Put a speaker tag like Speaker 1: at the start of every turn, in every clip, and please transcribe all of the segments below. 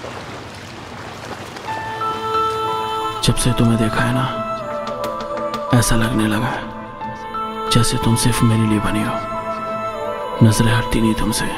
Speaker 1: जब से तुम्हें देखा है ना, ऐसा लगने लगा है जैसे तुम सिर्फ मेरे लिए बनी हो। नजरें हटती नहीं तुमसे।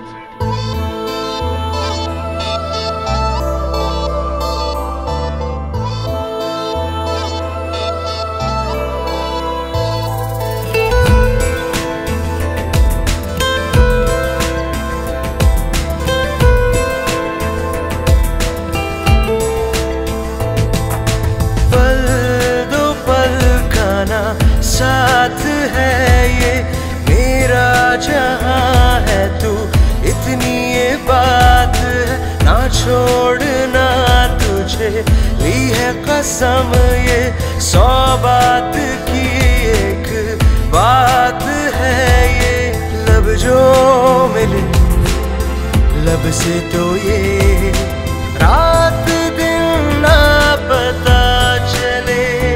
Speaker 2: साथ है ये मेरा जहां है तू, इतनी ये बात है ना छोड़ना तुझे। ली है कसम ये 100 बात की एक बात है ये। लब जो मिले लब से तो ये रात दिन ना पता चले।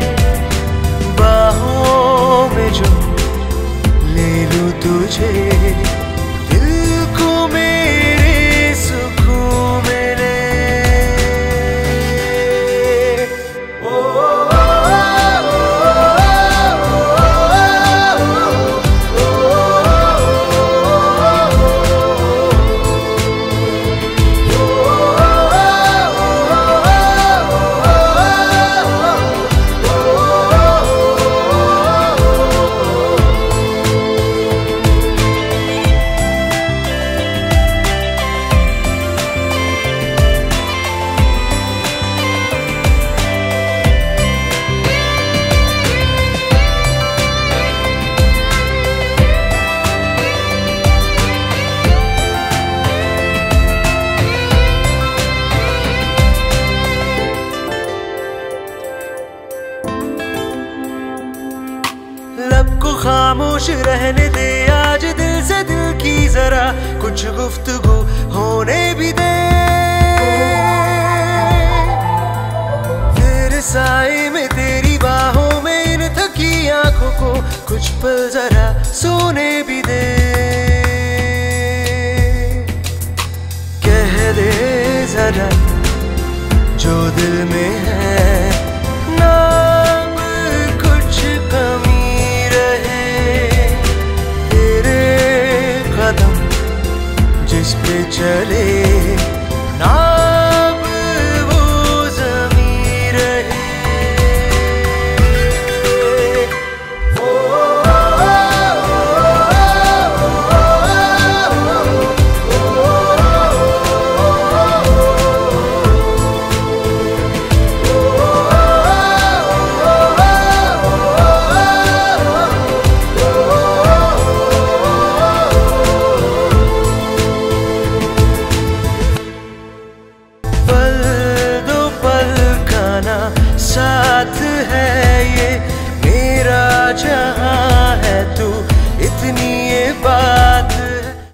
Speaker 2: बाहों में जो ले लूं तुझे, दिल को मेरे सुकून मिले। लब को खामोश रहने दे आज, दिल से दिल की जरा कुछ गुफ्तगू होने भी दे। फिर साए में तेरी बाहों में इन थकी आंखों को कुछ पल जरा सोने भी दे। कह दे जरा जो दिल में है, ना कुछ कमी जिस पे चले ना वो ज़मीं रहे। साथ है ये मेरा जहां है तू, इतनी